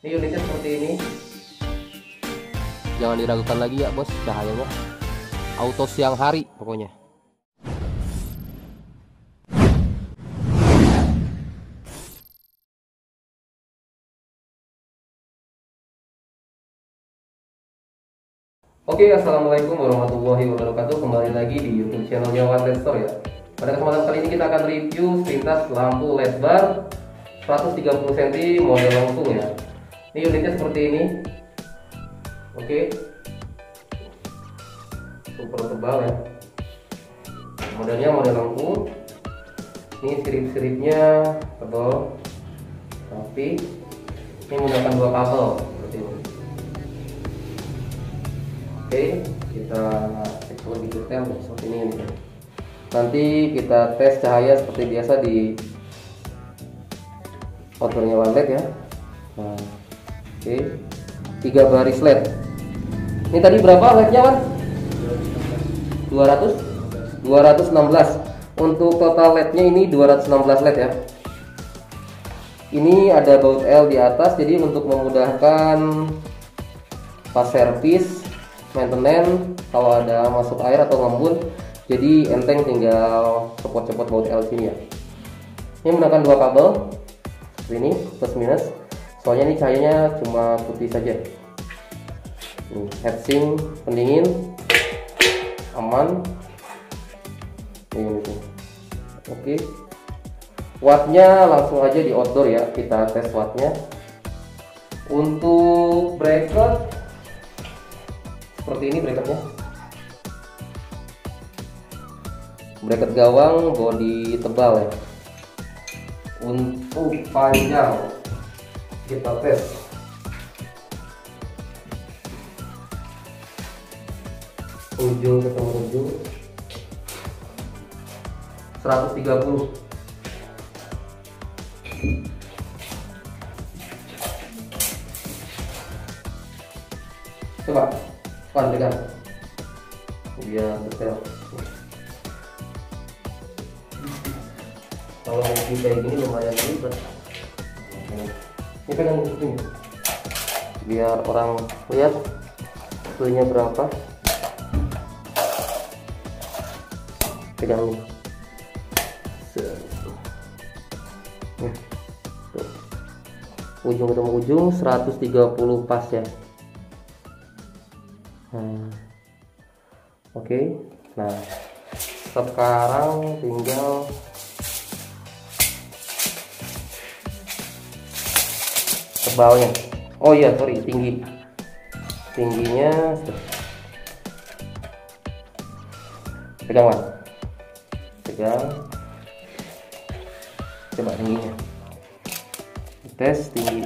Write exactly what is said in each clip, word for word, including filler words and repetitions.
Ini unitnya seperti ini. Jangan diragukan lagi ya bos, cahayanya auto siang hari pokoknya. Oke, assalamualaikum warahmatullahi wabarakatuh. Kembali lagi di YouTube channelnya One L E D Store ya. Pada kesempatan kali ini kita akan review sepintas lampu L E D bar seratus tiga puluh sentimeter model langsung ya. Ini unitnya seperti ini. Oke, super tebal ya. Modelnya model lengkung. Ini sirip-siripnya tebal, tapi ini menggunakan dua kabel seperti ini. Oke, kita cek lebih detail seperti ini nih. Nanti kita tes cahaya seperti biasa di outdoornya One L E D ya. Nah, oke, tiga baris L E D. Ini tadi berapa L E D-nya, Wan? dua ratus enam belas. Untuk total L E D-nya ini dua ratus enam belas L E D ya. Ini ada baut L di atas, jadi untuk memudahkan pas servis, maintenance, kalau ada masuk air atau ngembun, jadi enteng tinggal copot-copot baut L sini ya. Ini menggunakan dua kabel seperti ini, plus minus. Soalnya ini cahayanya cuma putih saja. Ini heatsink pendingin aman. Ini tuh. Oke. Wattnya langsung aja di outdoor ya, kita tes wattnya. Untuk bracket seperti ini bracketnya. Bracket gawang bodi tebal ya. Untuk panjang kita tes. Ujung ketemu ujung seratus tiga puluh. Coba Pan pegang biar detail. Kalau mau kayak gini lumayan ribet. Ini pegang ini biar orang lihat suhunya berapa. Pegang ini. Nih, tuh. Ujung ketemu ujung seratus tiga puluh pas ya. Hmm. Oke, okay. Nah sekarang tinggal tebalnya. Oh iya, sorry, tinggi tingginya pegang Wan, pegang, coba tingginya, tes tinggi,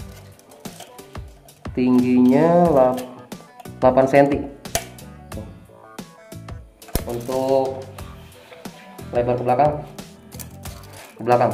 tingginya delapan sentimeter. Untuk lebar ke belakang, ke belakang,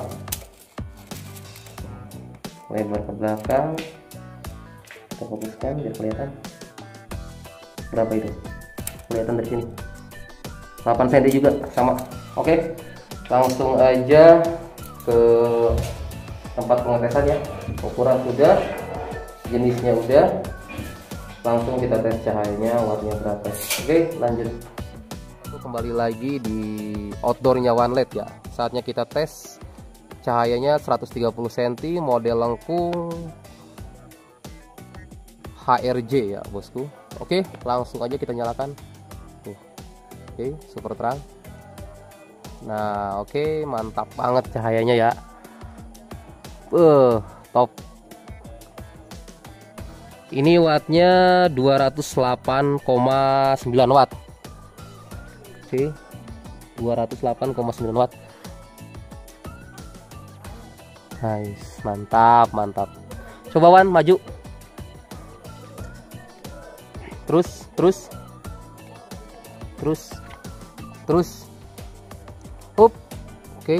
lebar ke belakang, kita fokuskan biar kelihatan berapa itu, kelihatan dari sini delapan sentimeter juga sama. Oke, langsung aja ke tempat pengetesan ya. Ukuran sudah, jenisnya udah, langsung kita tes cahayanya wattnya berapa. Oke, lanjut. Kembali lagi di outdoornya One L E D ya. Saatnya kita tes cahayanya seratus tiga puluh sentimeter model lengkung H R J ya bosku. Oke, langsung aja kita nyalakan. Oke, super terang. Nah, oke, mantap banget cahayanya ya. Uh, top. Ini wattnya dua ratus delapan koma sembilan watt. Oke, dua ratus delapan koma sembilan watt. Nice, mantap, mantap. Coba Wan, maju. Terus, terus. Terus. Terus. Up. Oke.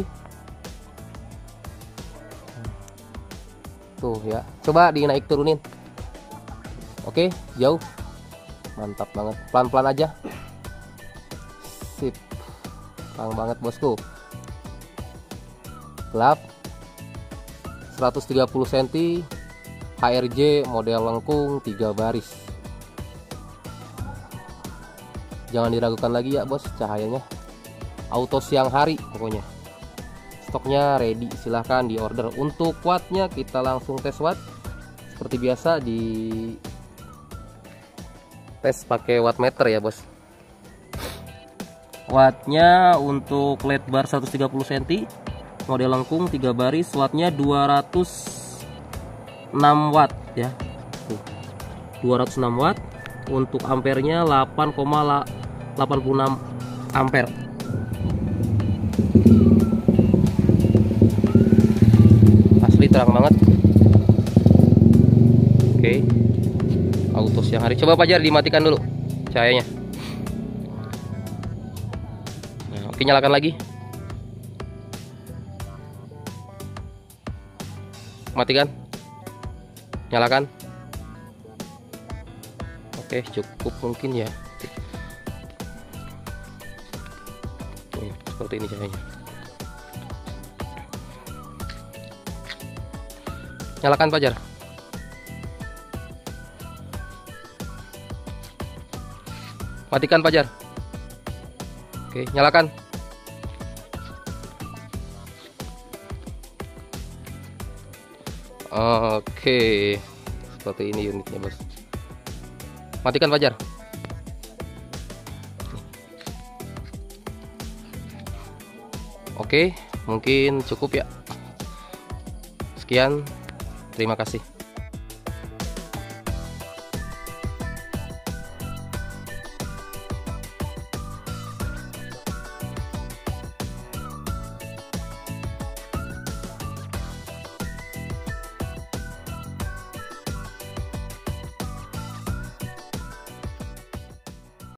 Tuh ya. Coba dinaik turunin. Oke, jauh. Mantap banget. Pelan-pelan aja. Sip. Terang banget bosku. Gelap. seratus tiga puluh sentimeter H R J model lengkung tiga baris. Jangan diragukan lagi ya bos, cahayanya auto siang hari pokoknya. Stoknya ready, silahkan di order. Untuk wattnya kita langsung tes watt seperti biasa, di tes pakai wattmeter ya bos. Wattnya untuk L E D bar seratus tiga puluh sentimeter model lengkung tiga baris, wattnya dua ratus enam watt ya. Tuh, dua ratus enam watt. Untuk ampernya delapan koma delapan puluh enam ampere. Asli terang banget. Oke, auto siang hari. Coba Fajar dimatikan dulu cahayanya. Nah, oke, nyalakan lagi. Matikan. Nyalakan. Oke, cukup mungkin ya. Nih, seperti ini cahayanya. Nyalakan Fajar. Matikan Fajar. Oke, nyalakan. Oke, seperti ini unitnya bos. Matikan Fajar. Oke, mungkin cukup ya. Sekian, terima kasih.